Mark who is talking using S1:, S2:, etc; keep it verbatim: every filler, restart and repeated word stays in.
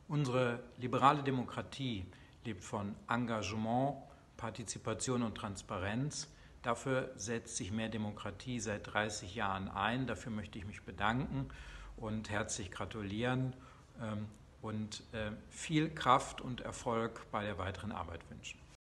S1: Unsere liberale Demokratie lebt von Engagement, Partizipation und Transparenz. Dafür setzt sich Mehr Demokratie seit dreißig Jahren ein. Dafür möchte ich mich bedanken und herzlich gratulieren und viel Kraft und Erfolg bei der weiteren Arbeit wünschen.